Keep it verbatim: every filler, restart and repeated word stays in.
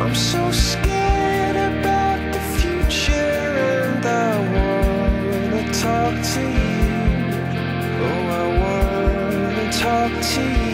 I'm so scared about the future, and I wanna talk to you. Oh, I wanna talk to you.